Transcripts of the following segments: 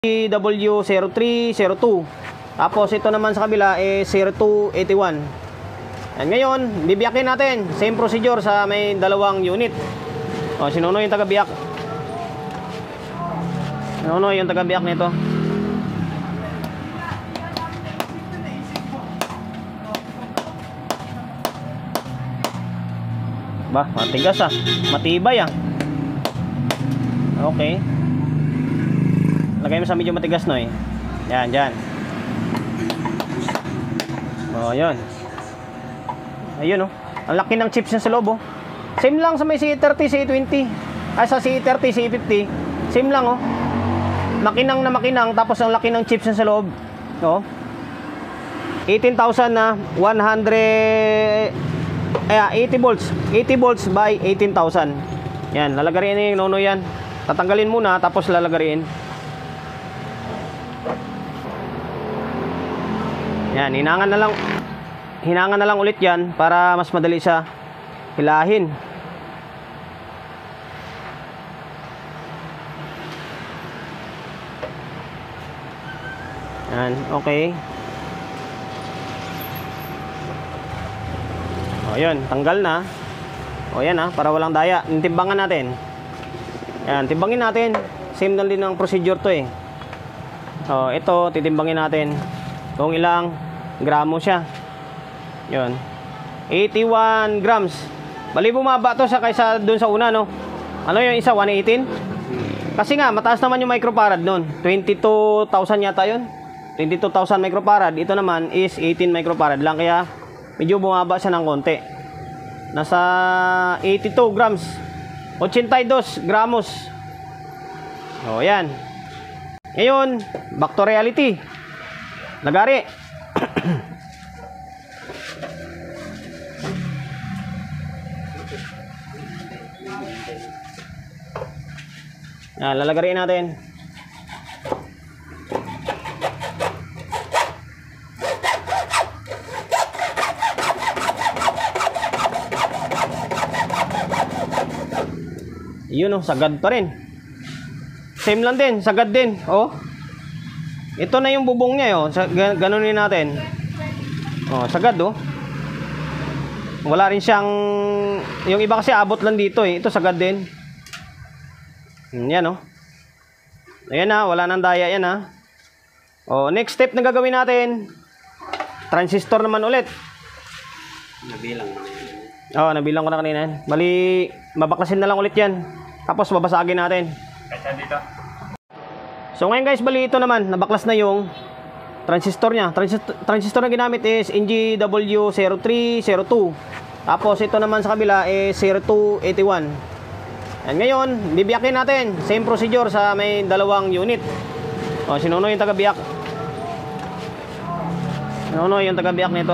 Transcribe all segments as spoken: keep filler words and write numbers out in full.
W zero three zero two. Tapos ito naman sa kabila is zero two eighty-one. Yan, ngayon, bibiyakin natin. Same procedure sa may dalawang unit. O, sinuno yung taga-biyak. Sinuno yung taga-biyak nito. Ba, matigas ah. Matibay ah. Okay. Lagay mo sa medyo matigas no eh. Yan, dyan. O, yun. Ayun oh. Ang laki ng chips niya sa loob oh. Same lang sa may C E thirty, C E twenty. Ay sa C E thirty, C E fifty. Same lang oh. Makinang na makinang. Tapos ang laki ng chips niya sa loob. Oh. eighteen thousand na one hundred ay, eighty volts. eighty volts by eighteen thousand. Yan, lalagarin yung nono yan. Tatanggalin muna tapos lalagarin. Yan, hinangan na lang. Hinangan na lang ulit yan para mas madali sa hilahin. Yan, okay. O, yun, tanggal na. O, yan ha, para walang daya. Timbangan natin. Yan, timbangin natin. Same na din ang procedure to eh. O, ito, titimbangin natin kung ilang gramo siya. Yun, eighty-one grams. Bali bumaba to sa kaysa dun sa una no. Ano yung isa, one eighteen? Kasi nga mataas naman yung microfarad nun. Twenty-two thousand yata yun. Twenty-two thousand microfarad. Ito naman is eighteen microfarad lang. Kaya medyo bumaba siya ng konti. Nasa eighty-two grams, eighty-two gramos. O yan. Ngayon, back to reality. Lagari. Yan, lalagarin natin. Yun oh, sagad pa rin. Same lang din, sagad din. Oh. Ito na yung bubong niya oh. Ganunin natin. Oh, sagad oh. Wala rin siyang, yung iba kasi abot lang dito eh. Ito sagad din. Yan oh. Ayan na, wala nang daya yan ha. Oh, next step na gagawin natin, transistor naman ulit. Nabilang mo na yan. Oh, nabilang ko na kanina. Bali, mabaklasin na lang ulit yan. Tapos babasagin natin. Kaya dito. So ngayon guys, bali ito naman, nabaklas na yung transistor niya. Transistor, transistor na ginamit is N G W zero three zero two. Tapos ito naman sa kabila is zero two eighty-one. Yan, ngayon, bibiyakin natin. Same procedure sa may dalawang unit. O, sinuno yung taga-biyak. Sinuno yung taga-biyak nito.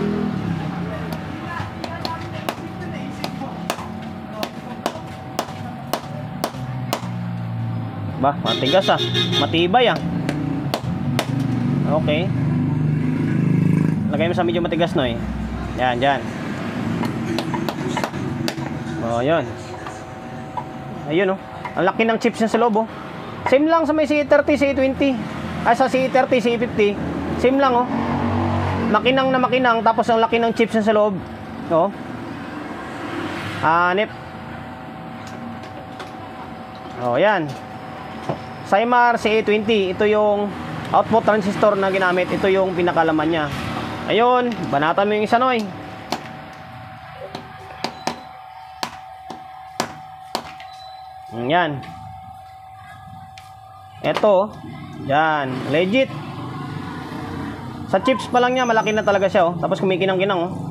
Ba, matigas ah. Matibay ah. Okay. Lagay mo sa medyo matigas no eh. Yan, dyan. O, yun. Ayun oh. Ang laki ng chips niya sa loob oh. Same lang sa may C E thirty, C E twenty. Ay sa C E thirty, C E fifty. Same lang oh. Makinang na makinang. Tapos ang laki ng chips niya sa loob. Oh. Anip. Oh, yan. Cymar C E twenty. Ito yung output transistor na ginamit. Ito yung pinakalaman niya. Ayun. Banatan mo yung isa noy. Yan. Ito, yan, legit. Sa chips pa lang niya, malaki na talaga siya oh. Tapos kumikinang-kinang oh.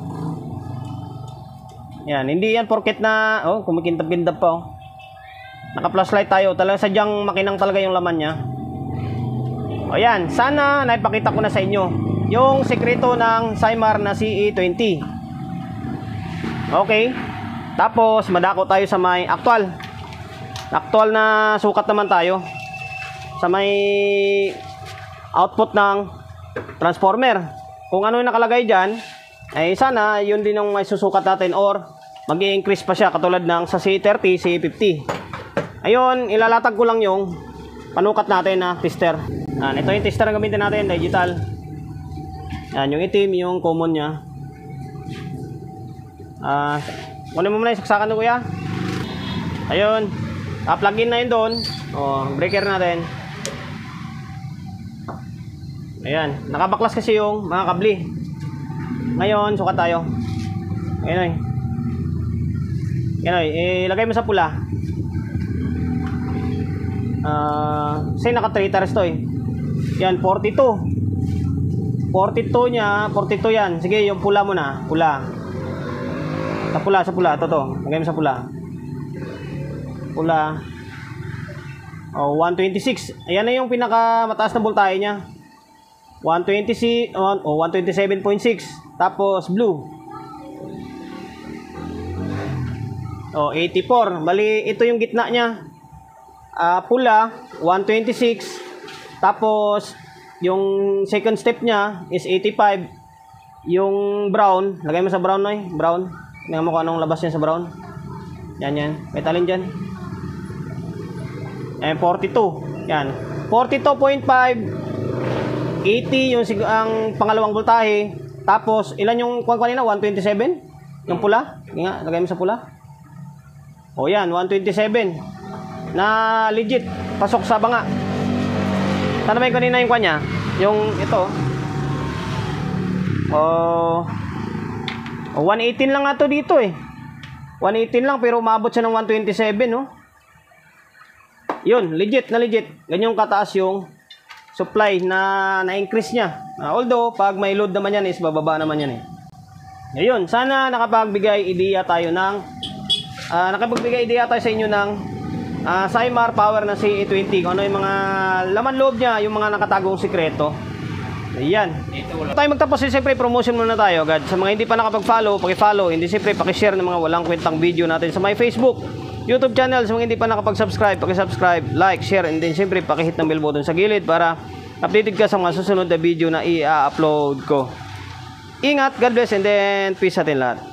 Yan, hindi yan porket na oh, kumikintab-kintab pa oh. Naka-flashlight tayo, talaga sadyang makinang talaga yung laman niya. O yan, sana naipakita ko na sa inyo yung sekreto ng Cymar na C E twenty. Okay. Tapos madako tayo sa may actual. Actual na sukat naman tayo sa may output ng transformer. Kung ano yung nakalagay dyan, ay sana yun din ang may susukat natin or mag-i-increase pa siya katulad ng sa C E thirty, C E fifty. Ayun, ilalatag ko lang yung panukat natin na tester. Yan, ito yung tester na gamitin natin, digital. Yan, yung itim, yung common nya. Ah, uh, kunin mo muna yung saksakan ko, kuya. Ayun. Ah, plug in na yun doon. Oh, breaker natin. Ayan, nakabaklas kasi yung mga kabli. Ngayon, sukat tayo. Ayun oy. Yan oy, ilagay mo sa pula. Ah, uh, say naka three tires to eh. Yan, forty-two. forty-two nya, forty-two yan. Sige, yung pula mo na, pula. Sa pula, sa pula, to to. Lagay mo sa pula. Pula. Oh, one twenty-six. Ayan na yung pinaka mataas na voltahe niya. one twenty-six, oh, one twenty-seven point six. Tapos blue. Oh, eighty-four. Bali, ito yung gitna niya. Uh, pula, one twenty-six. Tapos, yung second step niya is eighty-five. Yung brown, lagay mo sa brown, noy. Brown. Tingnan mo kung anong labas niya sa brown. Yan, yan. May talin dyan. Ayan, forty-two. Yan. forty-two point five. eighty yung sig ang pangalawang voltahe. Tapos, ilan yung kuwan kanina? one twenty-seven? Yung pula? Hindi nga, lagay mo sa pula. O yan, one twenty-seven. Na legit. Pasok sa banga. Sana ba yung kanina yung kuwan niya? Yung ito. O, o one eighteen lang nga to dito eh. one eighteen lang pero umabot siya ng one twenty-seven, no? Yun, legit na legit. Ganyan kataas yung supply na na-increase niya. Uh, although, pag may load naman yan is bababa naman yan eh. Ayun, sana nakapagbigay ideya tayo ng uh, nakapagbigay ideya tayo sa inyo ng uh, Cymar Power na C E twenty. Kung ano yung mga laman loob niya, yung mga nakatagong sikreto. Ayan. Tayo magtapos, siyempre promotion muna tayo agad. Sa mga hindi pa nakapag-follow, paki-follow. Hindi siyempre paki-share ng mga walang kwentang video natin sa my Facebook, YouTube channel. Sa mga hindi pa nakapag-subscribe, paki-subscribe, like, share, and then siyempre paki-hit ng bell button sa gilid para updated ka sa mga susunod na video na i-upload ko. Ingat, God bless, and then peace sa atin lahat.